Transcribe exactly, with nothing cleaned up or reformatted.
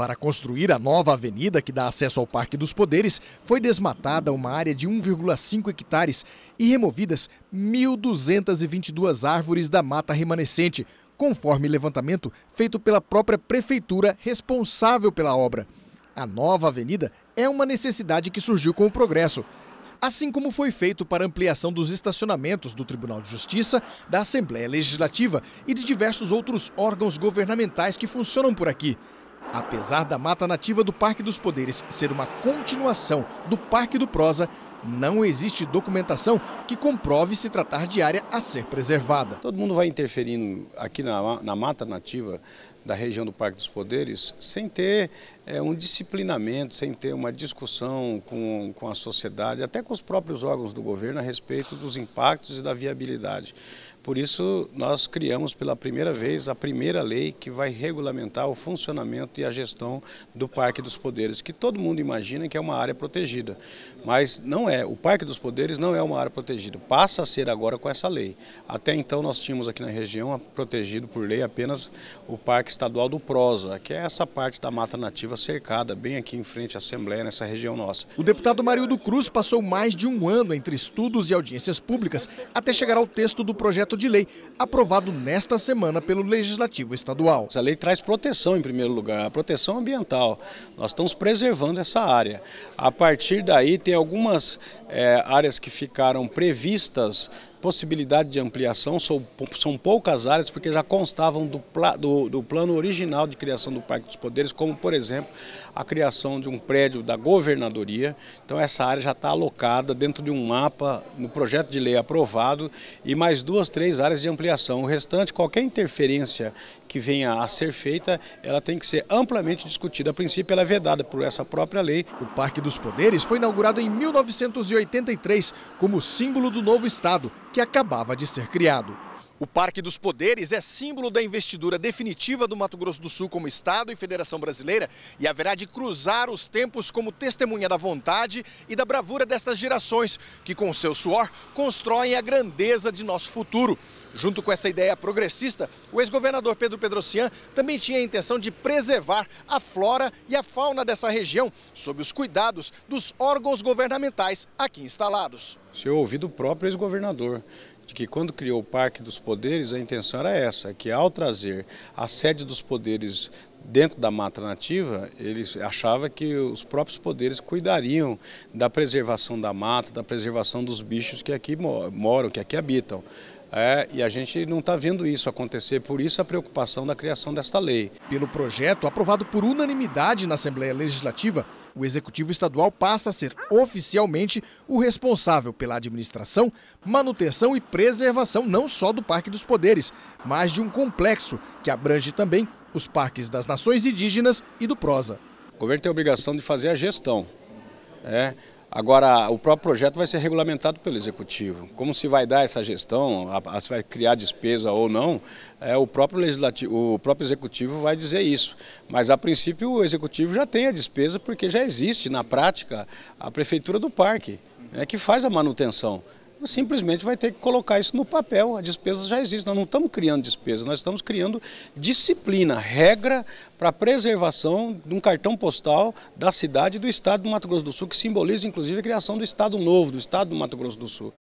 Para construir a nova avenida que dá acesso ao Parque dos Poderes, foi desmatada uma área de um vírgula cinco hectares e removidas mil duzentas e vinte e duas árvores da mata remanescente, conforme levantamento feito pela própria prefeitura responsável pela obra. A nova avenida é uma necessidade que surgiu com o progresso, assim como foi feito para ampliação dos estacionamentos do Tribunal de Justiça, da Assembleia Legislativa e de diversos outros órgãos governamentais que funcionam por aqui. Apesar da mata nativa do Parque dos Poderes ser uma continuação do Parque do Prosa, não existe documentação que comprove se tratar de área a ser preservada. Todo mundo vai interferindo aqui na, na mata nativa da região do Parque dos Poderes sem ter é, um disciplinamento, sem ter uma discussão com, com a sociedade, até com os próprios órgãos do governo a respeito dos impactos e da viabilidade. Por isso, nós criamos pela primeira vez a primeira lei que vai regulamentar o funcionamento e a gestão do Parque dos Poderes, que todo mundo imagina que é uma área protegida, mas não é. O Parque dos Poderes não é uma área protegida, passa a ser agora com essa lei. Até então nós tínhamos aqui na região protegido por lei apenas o Parque Estadual do Prosa, que é essa parte da mata nativa cercada, bem aqui em frente à Assembleia, nessa região nossa. O deputado Marildo Cruz passou mais de um ano entre estudos e audiências públicas até chegar ao texto do projeto de lei, aprovado nesta semana pelo Legislativo Estadual. Essa lei traz proteção em primeiro lugar, a proteção ambiental. Nós estamos preservando essa área. A partir daí tem algumas é, áreas que ficaram previstas, possibilidade de ampliação, são, são poucas áreas porque já constavam do, do, do plano original de criação do Parque dos Poderes, como por exemplo a criação de um prédio da governadoria. Então essa área já está alocada dentro de um mapa no projeto de lei aprovado e mais duas, três áreas de ampliação. O restante, qualquer interferência que venha a ser feita, ela tem que ser amplamente discutida. A princípio ela é vedada por essa própria lei. O Parque dos Poderes foi inaugurado em mil novecentos e oitenta e três como símbolo do novo estado, que acabava de ser criado. O Parque dos Poderes é símbolo da investidura definitiva do Mato Grosso do Sul como Estado e Federação Brasileira e haverá de cruzar os tempos como testemunha da vontade e da bravura dessas gerações que, com seu suor, constroem a grandeza de nosso futuro. Junto com essa ideia progressista, o ex-governador Pedro Pedrocian também tinha a intenção de preservar a flora e a fauna dessa região, sob os cuidados dos órgãos governamentais aqui instalados. Se eu ouvi do próprio ex-governador, de que quando criou o Parque dos Poderes, a intenção era essa, que ao trazer a sede dos poderes dentro da mata nativa, ele achava que os próprios poderes cuidariam da preservação da mata, da preservação dos bichos que aqui moram, que aqui habitam. É, e a gente não está vendo isso acontecer, por isso a preocupação da criação desta lei. Pelo projeto, aprovado por unanimidade na Assembleia Legislativa, o Executivo Estadual passa a ser oficialmente o responsável pela administração, manutenção e preservação não só do Parque dos Poderes, mas de um complexo que abrange também os parques das Nações Indígenas e do Prosa. O governo tem a obrigação de fazer a gestão. É. Agora, o próprio projeto vai ser regulamentado pelo Executivo. Como se vai dar essa gestão, se vai criar despesa ou não, é, o, próprio legislativo, o próprio Executivo vai dizer isso. Mas, a princípio, o Executivo já tem a despesa porque já existe, na prática, a Prefeitura do Parque, né, que faz a manutenção. Simplesmente vai ter que colocar isso no papel, a despesa já existe, nós não estamos criando despesa, nós estamos criando disciplina, regra para a preservação de um cartão postal da cidade e do estado do Mato Grosso do Sul, que simboliza inclusive a criação do estado novo, do estado do Mato Grosso do Sul.